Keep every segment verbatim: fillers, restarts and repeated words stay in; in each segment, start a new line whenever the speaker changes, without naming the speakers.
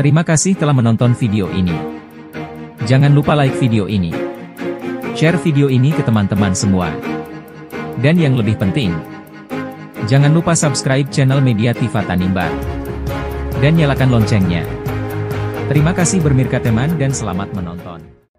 Terima kasih telah menonton video ini. Jangan lupa like video ini. Share video ini ke teman-teman semua. Dan yang lebih penting, jangan lupa subscribe channel Media T V Tanimbar. Dan nyalakan loncengnya. Terima kasih bermirkateman dan selamat menonton.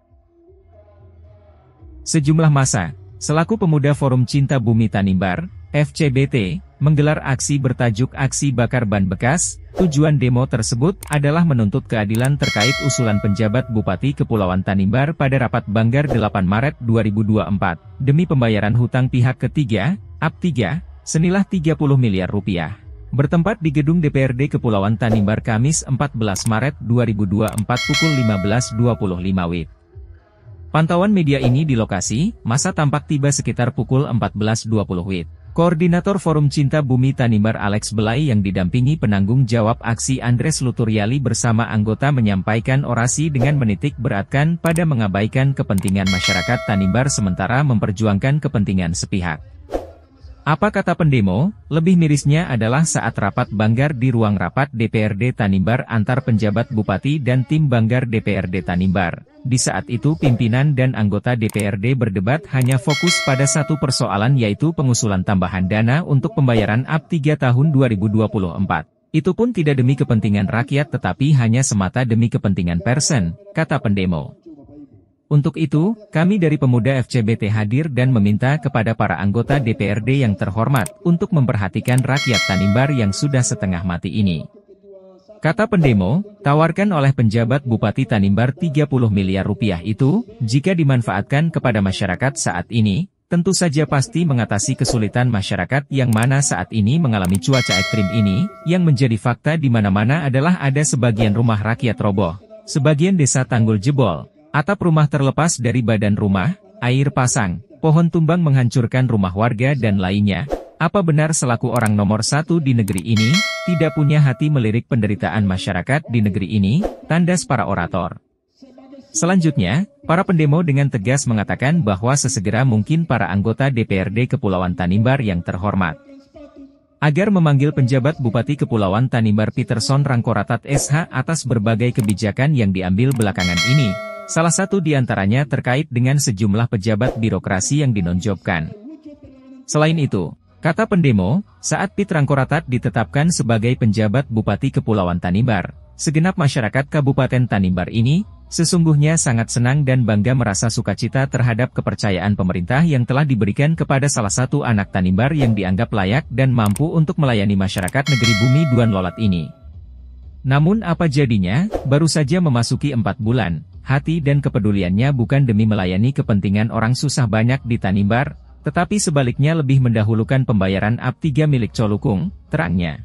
Sejumlah massa, selaku pemuda Forum Cinta Bumi Tanimbar, F C B T, menggelar aksi bertajuk Aksi Bakar Ban Bekas. Tujuan demo tersebut adalah menuntut keadilan terkait usulan penjabat Bupati Kepulauan Tanimbar pada rapat Banggar delapan Maret dua ribu dua puluh empat, demi pembayaran hutang pihak ketiga, A P tiga, senilai tiga puluh miliar rupiah. Bertempat di Gedung D P R D Kepulauan Tanimbar Kamis empat belas Maret dua ribu dua puluh empat pukul lima belas dua puluh lima W I B. Pantauan media ini di lokasi, massa tampak tiba sekitar pukul empat belas dua puluh W I B. Koordinator Forum Cinta Bumi Tanimbar Alex Belai yang didampingi penanggung jawab aksi Andres Luturyali bersama anggota menyampaikan orasi dengan menitik beratkan pada mengabaikan kepentingan masyarakat Tanimbar sementara memperjuangkan kepentingan sepihak. Apa kata pendemo? Lebih mirisnya adalah saat rapat Banggar di ruang rapat D P R D Tanimbar antar penjabat Bupati dan tim Banggar D P R D Tanimbar. Di saat itu pimpinan dan anggota D P R D berdebat hanya fokus pada satu persoalan yaitu pengusulan tambahan dana untuk pembayaran A P tiga tahun dua ribu dua puluh empat. Itu pun tidak demi kepentingan rakyat tetapi hanya semata demi kepentingan person, kata pendemo. Untuk itu, kami dari pemuda F C B T hadir dan meminta kepada para anggota D P R D yang terhormat untuk memperhatikan rakyat Tanimbar yang sudah setengah mati ini. Kata pendemo, tawarkan oleh penjabat Bupati Tanimbar tiga puluh miliar rupiah itu, jika dimanfaatkan kepada masyarakat saat ini, tentu saja pasti mengatasi kesulitan masyarakat yang mana saat ini mengalami cuaca ekstrim ini, yang menjadi fakta di mana-mana adalah ada sebagian rumah rakyat roboh, sebagian desa tanggul jebol, atap rumah terlepas dari badan rumah, air pasang, pohon tumbang menghancurkan rumah warga dan lainnya. Apa benar selaku orang nomor satu di negeri ini, tidak punya hati melirik penderitaan masyarakat di negeri ini, tandas para orator. Selanjutnya, para pendemo dengan tegas mengatakan bahwa sesegera mungkin para anggota D P R D Kepulauan Tanimbar yang terhormat agar memanggil penjabat Bupati Kepulauan Tanimbar Peterson Rangkoratat S H atas berbagai kebijakan yang diambil belakangan ini. Salah satu di antaranya terkait dengan sejumlah pejabat birokrasi yang dinonjobkan. Selain itu, kata pendemo, saat Pit Rangkoratat ditetapkan sebagai penjabat Bupati Kepulauan Tanimbar, segenap masyarakat Kabupaten Tanimbar ini, sesungguhnya sangat senang dan bangga merasa sukacita terhadap kepercayaan pemerintah yang telah diberikan kepada salah satu anak Tanimbar yang dianggap layak dan mampu untuk melayani masyarakat negeri Bumi Duan Lolat ini. Namun apa jadinya, baru saja memasuki empat bulan, hati dan kepeduliannya bukan demi melayani kepentingan orang susah banyak di Tanimbar, tetapi sebaliknya lebih mendahulukan pembayaran A P tiga milik Colukung, terangnya.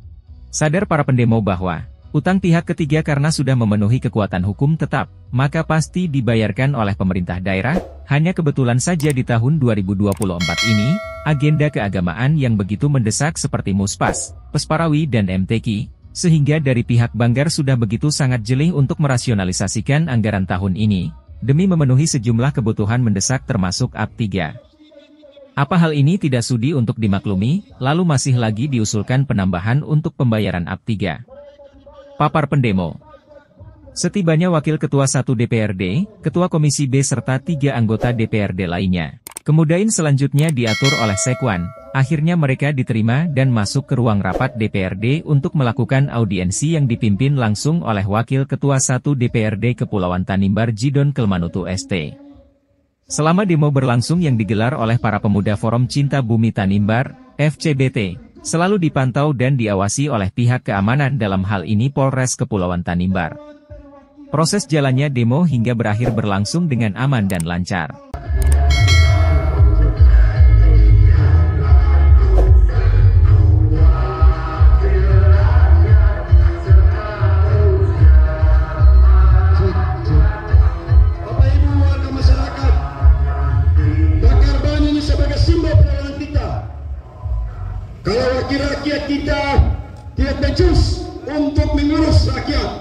Sadar para pendemo bahwa, utang pihak ketiga karena sudah memenuhi kekuatan hukum tetap, maka pasti dibayarkan oleh pemerintah daerah, hanya kebetulan saja di tahun dua ribu dua puluh empat ini, agenda keagamaan yang begitu mendesak seperti Muspas, Pesparawi dan M T Q, sehingga dari pihak Banggar sudah begitu sangat jeli untuk merasionalisasikan anggaran tahun ini, demi memenuhi sejumlah kebutuhan mendesak termasuk A P tiga. Apa hal ini tidak sudi untuk dimaklumi, lalu masih lagi diusulkan penambahan untuk pembayaran A P tiga. Papar pendemo. Setibanya Wakil Ketua satu D P R D, Ketua Komisi B serta tiga anggota D P R D lainnya, kemudian selanjutnya diatur oleh Sekwan. Akhirnya mereka diterima dan masuk ke ruang rapat D P R D untuk melakukan audiensi yang dipimpin langsung oleh Wakil Ketua satu D P R D Kepulauan Tanimbar Jidon Kelmanutu S T. Selama demo berlangsung yang digelar oleh para pemuda Forum Cinta Bumi Tanimbar, F C B T, selalu dipantau dan diawasi oleh pihak keamanan dalam hal ini Polres Kepulauan Tanimbar. Proses jalannya demo hingga berakhir berlangsung dengan aman dan lancar.
Kalau wakil rakyat kita tidak becus untuk mengurus rakyat,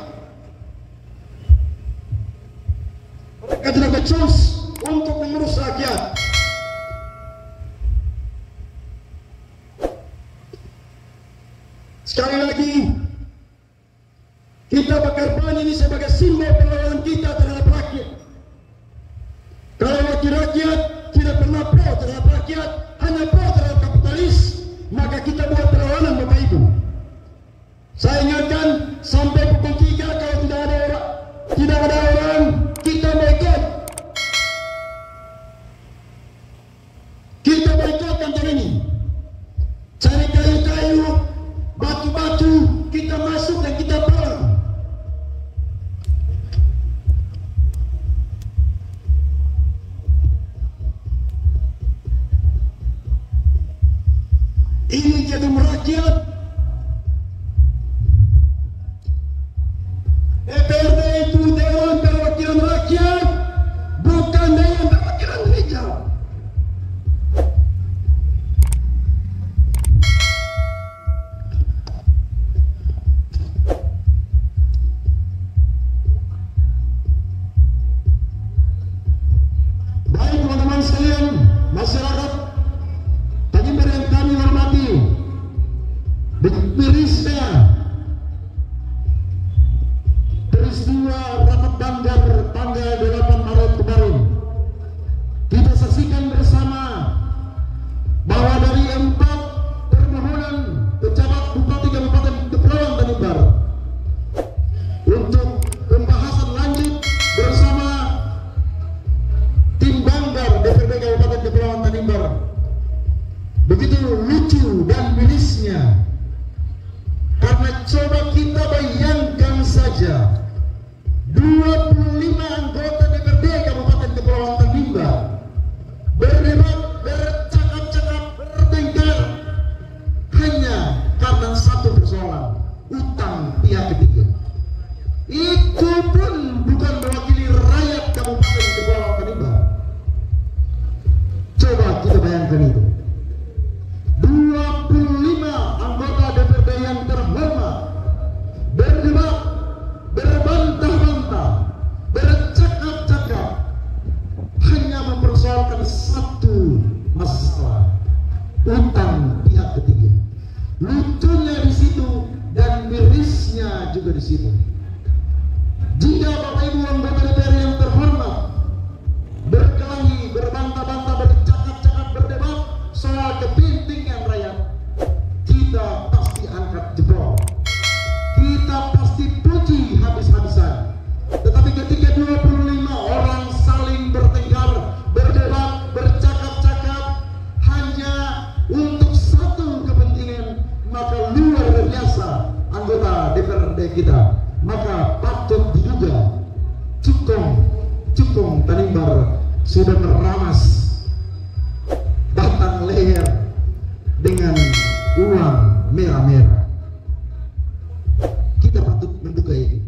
mereka tidak becus untuk mengurus rakyat. Sekali lagi, kita Kita bakar ban ini sebagai simbol perlawanan kita terhadap rakyat. Kalau wakil rakyat tidak pernah pro terhadap rakyat, hanya pro terhadap kapitalis, maka kita buat perlawanan, Bapak Ibu. Saya ingatkan sampai pukul tiga kalau tidak ada orang, tidak ada orang, kita boikot. Kita boikot kantor ini. Cari kayu-kayu, batu-batu, kita masuk dan kita perang. Ini jadi rakyat. D P R D itu Dewan Perwakilan Rakyat, bukan Dewan Perwakilan Gereja. Baik teman-teman sekalian, masyarakat Tanimbar yang kami hormati, mirisnya peristiwa rapat Banggar tanggal delapan Maret kemarin, kita saksikan bersama bahwa dari empat permohonan pejabat Bupati Kabupaten Kepulauan Tanimbar untuk pembahasan lanjut bersama tim Banggar D P R D Kabupaten Kepulauan Tanimbar, begitu lucu dan mirisnya. Karena coba kita bayangkan saja, dua puluh lima anggota D P R D Kabupaten Kepulauan Tanimbar berdebat, bercakap-cakap, bertengkar hanya karena satu persoalan, utang pihak ketiga. Itu pun bukan mewakili rakyat Kabupaten Kepulauan Tanimbar. Coba kita bayangkan itu. dua puluh lima anggota D P R D yang terhormat berdebat, berbantah-bantah, bercakap-cakap hanya mempersoalkan satu masalah, utang pihak ketiga. Lucunya di situ dan mirisnya juga di situ. Jika Bapak Ibu anggota D P R yang terhormat berkelahi, berbantah-bantah, bercakap-cakap, berdebat soal kepentingan rakyat, kita pasti angkat jempol, kita pasti puji habis-habisan. Tetapi ketika dua puluh lima orang saling bertengkar, berdebat, bercakap-cakap hanya untuk satu kepentingan, maka luar biasa anggota D P R D kita. Maka patut diduga Cukong Cukong Tanimbar sudah meramas batang leher dengan uang merah-merah. Kita patut menduga itu.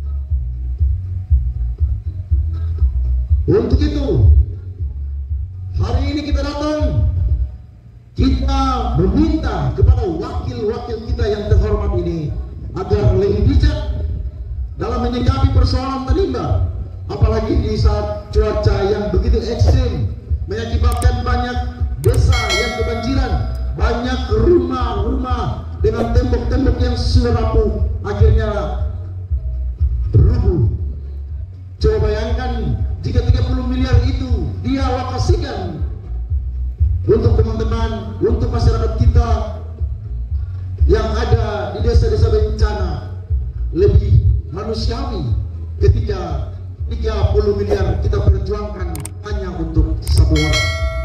Untuk itu, hari ini kita datang, kita meminta kepada wakil-wakil kita yang terhormat ini agar lebih bijak dalam menyikapi persoalan Tanimbar, apalagi di saat cuaca yang begitu ekstrim mengakibatkan banyak desa yang kebanjiran, banyak rumah-rumah dengan tembok-tembok yang sudah rapuh akhirnya rubuh. Coba bayangkan jika tiga puluh miliar itu dialokasikan untuk teman-teman, untuk masyarakat kita yang ada di desa-desa bencana, lebih manusiawi ketika tiga puluh miliar kita perjuangkan hanya untuk satu orang.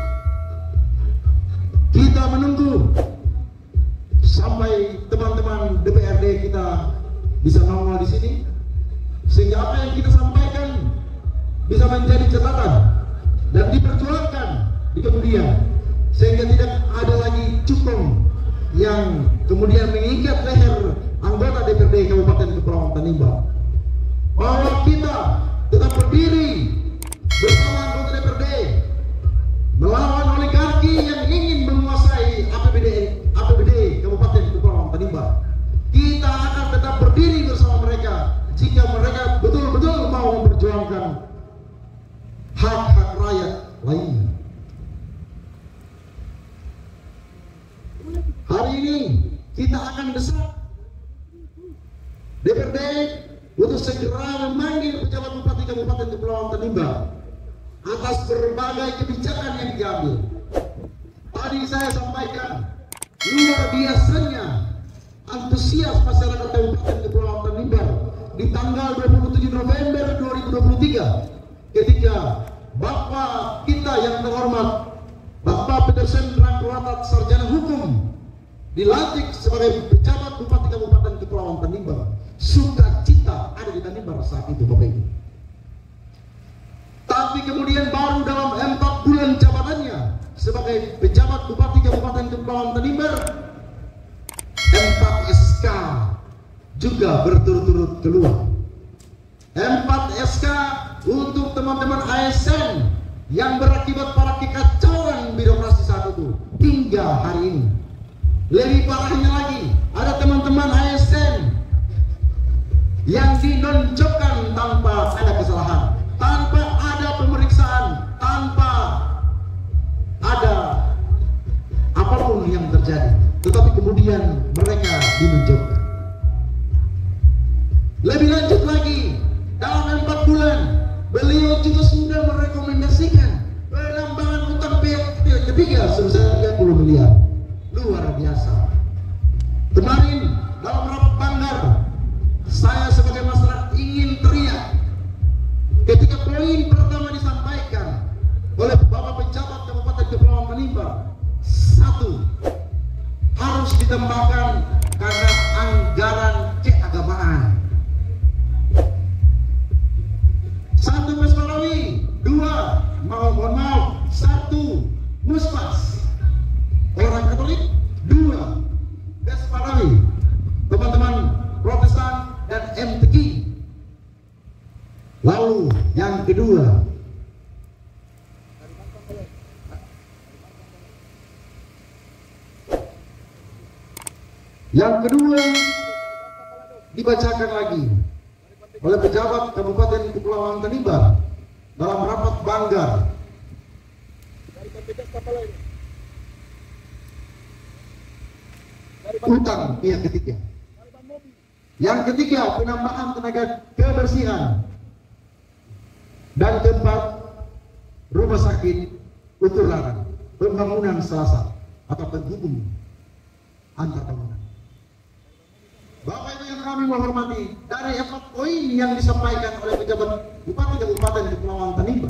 Kita menunggu sampai teman-teman D P R D kita bisa nongol di sini, sehingga apa yang kita sampaikan bisa menjadi catatan dan diperjuangkan di kemudian, sehingga tidak ada lagi cukong yang kemudian mengikat leher anggota D P R D Kabupaten Kepulauan Tanimbar. Bahwa kita tetap berdiri bersama anggota D P R D melawan oligarki yang ingin menguasai A P B D A P B D Kabupaten Kepulauan Tanimbar. Kita akan tetap berdiri bersama mereka jika mereka betul-betul mau memperjuangkan hak-hak rakyat lain. Hari ini kita akan desak D P R D untuk segera memanggil pejabat bupati Kabupaten Kepulauan Tanimbar atas berbagai kebijakan yang diambil. Tadi saya sampaikan, luar biasanya antusias masyarakat Kabupaten Kepulauan Tanimbar di tanggal dua puluh tujuh November dua ribu dua puluh tiga ketika Bapak kita yang terhormat Bapak Pedersen Rangkuatat Sarjana Hukum dilantik sebagai pejabat Bupati Kabupaten Kepulauan Tanimbar. Sukacita ada di Tanimbar saat itu, Bapak Ibu. Tapi kemudian baru dalam empat bulan jabatannya sebagai pejabat Bupati Kabupaten Kepulauan Tanimbar, empat S K juga berturut-turut keluar. Empat S K untuk teman-teman A S N yang berakibat pada kekacauan birokrasi saat itu hingga hari ini. Lebih parahnya lagi, ada teman-teman A S N yang dinonjokkan tanpa ada kesalahan, tanpa ada pemeriksaan, tanpa ada apapun yang terjadi, tetapi kemudian mereka dinonjokkan. Lebih lanjut lagi, dalam empat bulan beliau juga sudah merekomendasikan penambahan utang pihak ketiga sebesar tiga puluh miliar. Luar biasa. Kemarin dalam rapat banggar, saya sebagai masyarakat ingin teriak ketika poin pertama disampaikan oleh Bapak Pejabat Kabupaten Kepulauan Tanimbar. Satu, harus ditambahkan karena anggaran keagamaan. Satu Mesmalawi, dua mau mohon maaf, satu Muspas orang Katolik, dua Mesmalawi teman-teman Protestan dan M T Q. Lalu yang kedua, yang kedua dibacakan lagi oleh pejabat Kabupaten Kepulauan Tanimbar dalam rapat banggar. Utang pihak ketiga. Yang ketiga, penambahan tenaga kebersihan dan tempat rumah sakit untuk larang, pembangunan selasa atau penghubung antar bangunan. Bapak Ibu yang kami menghormati, dari empat poin yang disampaikan oleh pejabat Bupati Kabupaten Kepulauan Tanimbar,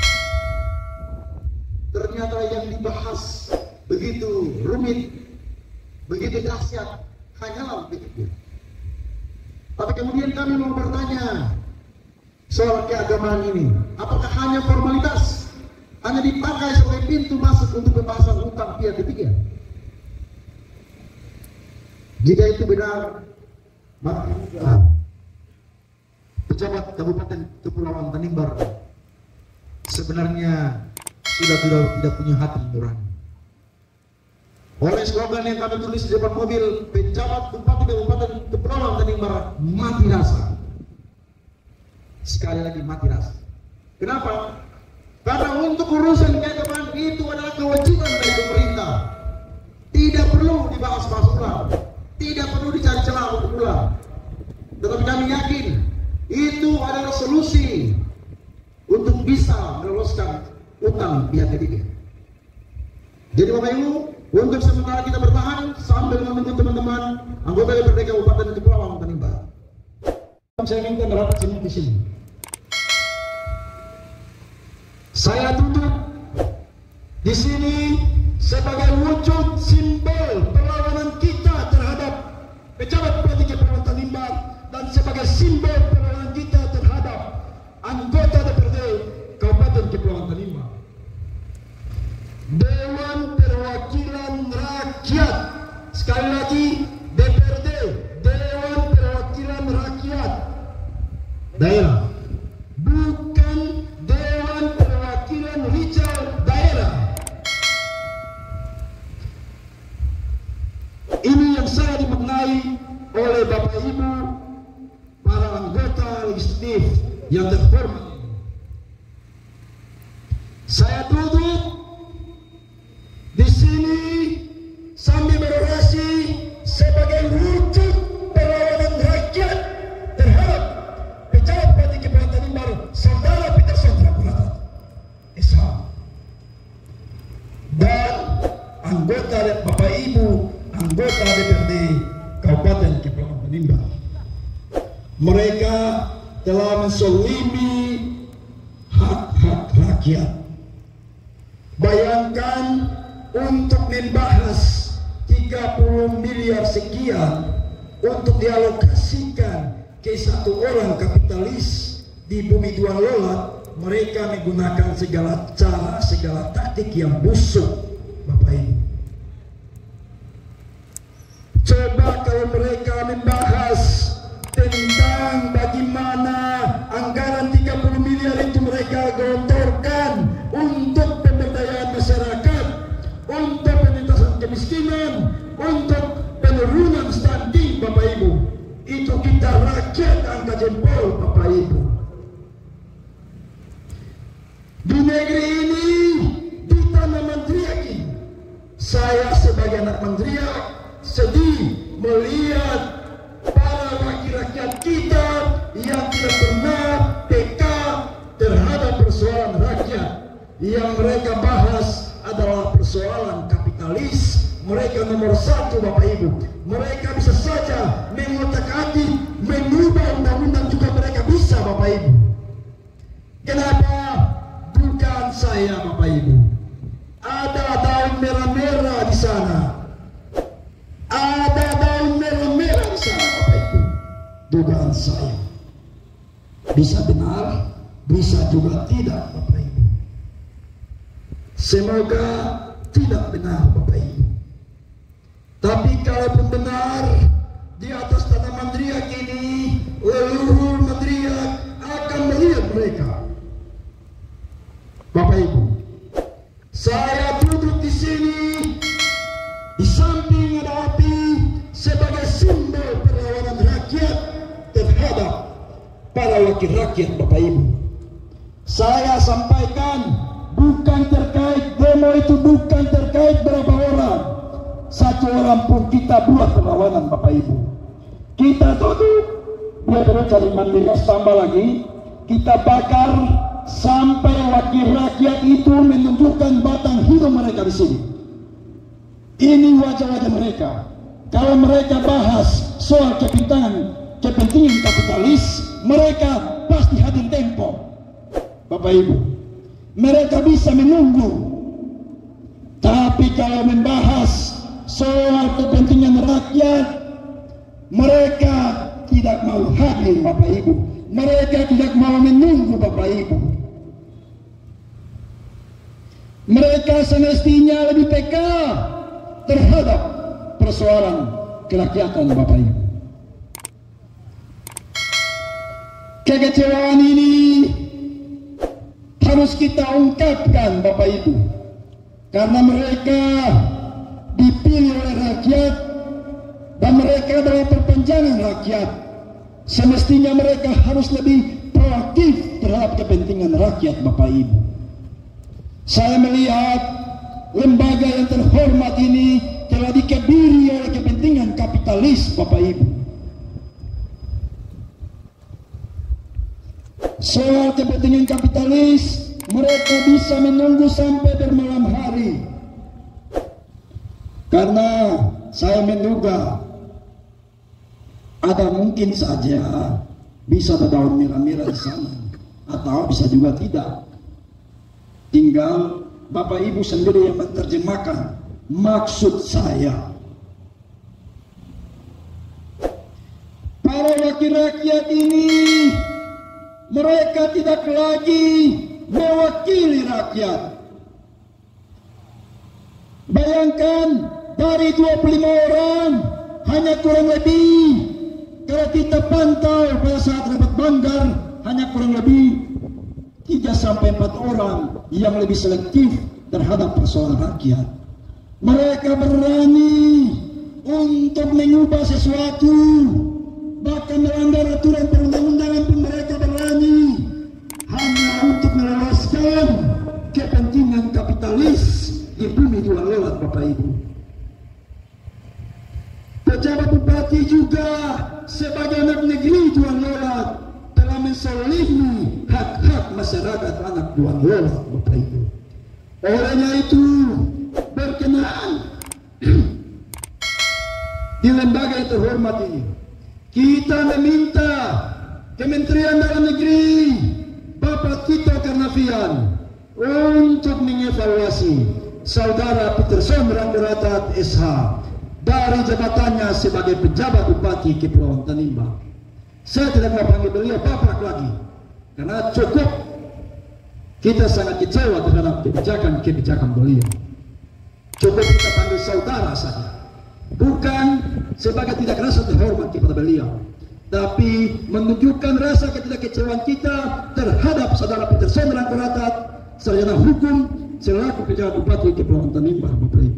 ternyata yang dibahas begitu rumit, begitu dahsyat, hanyalah begitu. Tapi kemudian kami mau bertanya soal keagamaan ini, apakah hanya formalitas, hanya dipakai sebagai pintu masuk untuk pembahasan utang pihak ketiga? Jika itu benar, maka pejabat Kabupaten Kepulauan Tanimbar sebenarnya sudah tidak, tidak punya hati nurani. Oleh slogan yang kami tulis di depan mobil, pejabat Bupati Kabupaten Kepulauan Tanimbar mati rasa. Sekali lagi mati rasa. Kenapa? Karena untuk urusan keagamaan itu adalah kewajiban dari pemerintah. Tidak perlu dibahas-bahas ulang, tidak perlu dicari celah untuk ulang. Tetapi kami yakin itu adalah solusi untuk bisa meloloskan utang pihak ketiga. Jadi Bapak Ibu, untuk sementara kita bertahan sambil menunggu teman-teman anggota D P R D Kabupaten Kepulauan Tanimbar. Saya minta merapat semua di sini. Saya tutup di sini sebagai wujud simbol perlawanan kita terhadap pejabat Bupati Kepulauan Tanimbar dan sebagai simbol perlawanan kita terhadap anggota D P R D Kabupaten Kepulauan Tanimbar. Dewan Perwakilan Rakyat, sekali lagi D P R D, Dewan Perwakilan Rakyat Daerah, bukan Dewan Perwakilan Rijal Daerah. Ini yang sangat dimaknai oleh Bapak Ibu para anggota legislatif yang terhormat. Saya duduk di sini sambil berorasi sebagai wujud perlawanan rakyat terhadap anggota Bapak Ibu, anggota D P R D Kabupaten Kepulauan Penimba. Mereka telah mensolimi hak-hak rakyat. Bayangkan untuk membahas tiga puluh miliar sekian untuk dialokasikan ke satu orang kapitalis di bumi dua lolat, mereka menggunakan segala cara, segala taktik yang busuk, Bapak Ibu. Coba kalau mereka membahas tentang bagaimana anggaran tiga puluh miliar itu mereka gelontorkan untuk pemberdayaan masyarakat, untuk pengentasan kemiskinan, untuk penurunan stunting, Bapak Ibu. Itu kita rakyat angkat jempol, Bapak Ibu. Di negeri ini, di tanah Mandriaki, saya sebagai anak Mandriak sedih melihat para wakil rakyat kita yang tidak pernah peka terhadap persoalan rakyat. Yang mereka bahas adalah persoalan kapitalis. Mereka nomor satu, Bapak Ibu. Mereka bisa saja mengotak-atik, mengubah undang-undang juga mereka bisa, Bapak Ibu. Kenapa? Bukan saya, Bapak Ibu. Ada daun merah-merah di sana. Ada daun merah-merah di sana, Bapak Ibu. Dugaan saya. Bisa benar, bisa juga tidak, Bapak Ibu. Semoga tidak benar, Bapak Ibu. Tapi kalaupun benar, di atas tanah Mandriak ini, leluhur Mandriak akan melihat mereka. Bapak Ibu, saya duduk di sini, di samping ada api sebagai simbol perlawanan rakyat terhadap para wakil rakyat, Bapak Ibu. Saya sampaikan bukan terkait demo itu, bukan terkait berapa orang. Satu orang pun kita buat perlawanan, Bapak Ibu. Kita duduk, dia terus cari Mandriak tambah lagi, kita bakar sampai wakil rakyat itu menunjukkan batang hidung mereka di sini. Ini wajah-wajah mereka. Kalau mereka bahas soal kepentingan kepentingan kapitalis, mereka pasti hadir tempo, Bapak Ibu. Mereka bisa menunggu. Tapi kalau membahas soal kepentingan rakyat, mereka tidak mau hadir, Bapak Ibu. Mereka tidak mau menunggu, Bapak Ibu. Mereka semestinya lebih peka terhadap persoalan kerakyatan, Bapak Ibu. Kekecewaan ini harus kita ungkapkan, Bapak Ibu, karena mereka dipilih oleh rakyat dan mereka adalah perpanjangan rakyat. Semestinya mereka harus lebih proaktif terhadap kepentingan rakyat, Bapak Ibu. Saya melihat lembaga yang terhormat ini telah dikebiri oleh kepentingan kapitalis, Bapak Ibu. Soal kepentingan kapitalis, mereka bisa menunggu sampai bermalam hari. Karena saya menduga ada mungkin saja bisa ada daun merah-merah di sana, atau bisa juga tidak. Tinggal Bapak Ibu sendiri yang menerjemahkan maksud saya. Para wakil rakyat ini, mereka tidak lagi mewakili rakyat. Bayangkan dari dua puluh lima orang hanya kurang lebih, kalau kita pantau pada saat rapat Banggar, hanya kurang lebih tiga sampai empat orang yang lebih selektif terhadap persoalan rakyat. Mereka berani untuk mengubah sesuatu, bahkan melanggar aturan perundang-undangan pun mereka berani, hanya untuk meloloskan kepentingan kapitalis di bumi dua lolat, Bapak Ibu. Pejabat bupati juga sebagai anak negeri dua lolat telah mensolimi hak-hak masyarakat anak dua lolat, Bapak Ibu. Olehnya itu berkenaan terhormat ini, kita meminta Kementerian Dalam Negeri Bapak Tito Karnavian untuk mengevaluasi Saudara Peterson Ranggaratad S H dari jabatannya sebagai pejabat Bupati Kepulauan Tanimbar. Saya tidak mau panggil beliau Bapak lagi, karena cukup kita sangat kecewa terhadap kebijakan-kebijakan beliau. Cukup kita panggil saudara saja, bukan sebagai tidak rasa terhormat kepada beliau, tapi menunjukkan rasa ketidakkecewaan kita terhadap Saudara Peterson Ranggaratad, sarjana hukum selaku pejabat Bupati Kepulauan Tanimbar. Bapak Ibu,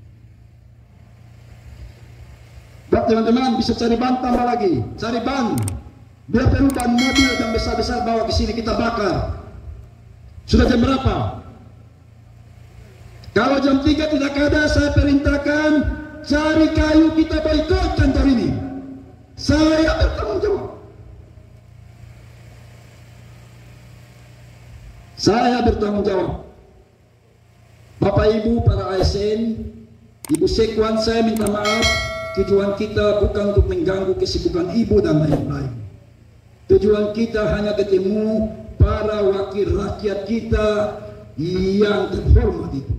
teman-teman bisa cari ban tambah lagi, cari ban, biar perlu ban mobil yang besar-besar bawa ke sini kita bakar. Sudah jam berapa? Kalau jam tiga tidak ada, saya perintahkan cari kayu, kita boikot kantor ini. Saya bertanggung jawab. Saya bertanggung jawab. Bapak Ibu para A S N, Ibu Sekwan, saya minta maaf. Tujuan kita bukan untuk mengganggu kesibukan Ibu dan lain-lain. Tujuan kita hanya ketemu para wakil rakyat kita yang terhormat itu.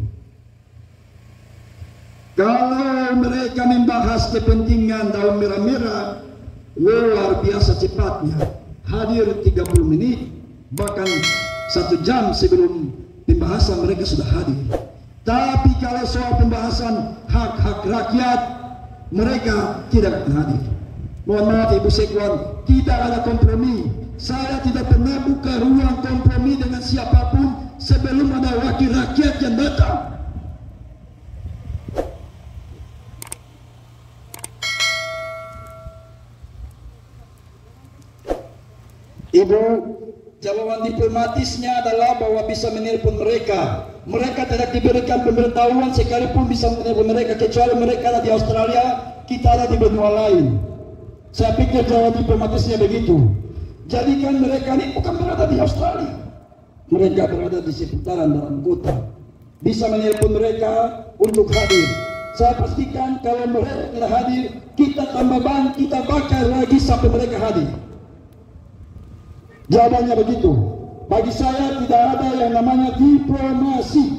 Kalau mereka membahas kepentingan daun merah-merah, luar biasa cepatnya, hadir tiga puluh menit, bahkan satu jam sebelum pembahasan mereka sudah hadir. Tapi kalau soal pembahasan hak-hak rakyat, mereka tidak akan hadir. Mohon maaf Ibu Sekwan, tidak ada kompromi. Saya tidak pernah buka ruang kompromi dengan siapapun sebelum ada wakil rakyat yang datang. Ibu, jawaban diplomatisnya adalah bahwa bisa menelpon mereka. Mereka tidak diberikan pemberitahuan sekalipun bisa menelpon mereka, kecuali mereka ada di Australia, kita ada di benua lain. Saya pikir jawaban diplomatisnya begitu. Jadikan mereka ini bukan berada di Australia, mereka berada di seputaran dalam kota. Bisa menelpon mereka untuk hadir. Saya pastikan kalau mereka tidak hadir, kita tambah ban, kita bakar lagi sampai mereka hadir. Jawabannya begitu. Bagi saya tidak ada yang namanya diplomasi.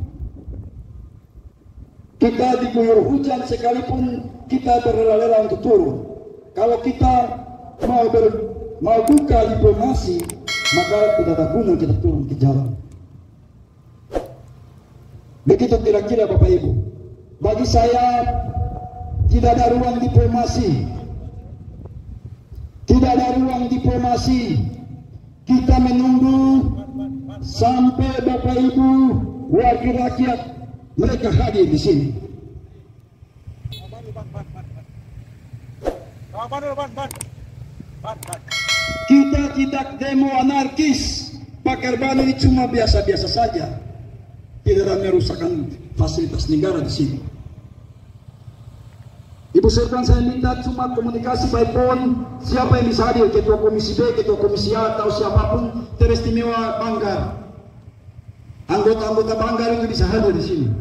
Kita diguyur hujan sekalipun kita berrela-rela untuk turun. Kalau kita mau ber, mau buka diplomasi, maka tidak ada guna kita turun ke jalan. Begitu kira-kira Bapak Ibu. Bagi saya tidak ada ruang diplomasi. Tidak ada ruang diplomasi. Kita menunggu sampai Bapak Ibu wakil rakyat mereka hadir di sini. Kita tidak demo anarkis. Bakar ban ini cuma biasa-biasa saja. Tidak ada merusakkan fasilitas negara di sini. Ibu Sekwan, saya minta cuma komunikasi by phone. Siapa yang bisa hadir, ketua komisi B, ketua komisi A, atau siapapun teristimewa Banggar, anggota-anggota Banggar itu bisa hadir di sini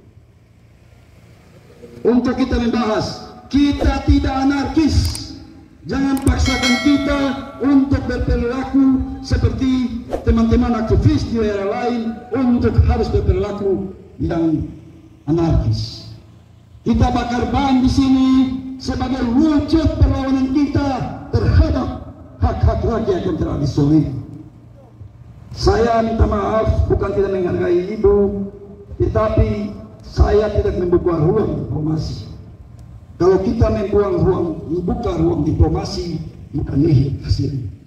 untuk kita membahas. Kita tidak anarkis. Jangan paksakan kita untuk berperilaku seperti teman-teman aktivis di daerah lain untuk harus berperilaku yang anarkis. Kita bakar ban di sini sebagai wujud perlawanan kita terhadap hak-hak rakyat yang telah disolid. Saya minta maaf, bukan tidak menghargai Ibu, tetapi saya tidak membuka ruang diplomasi. Kalau kita membuang ruang, membuka ruang diplomasi, maka nihil hasilnya.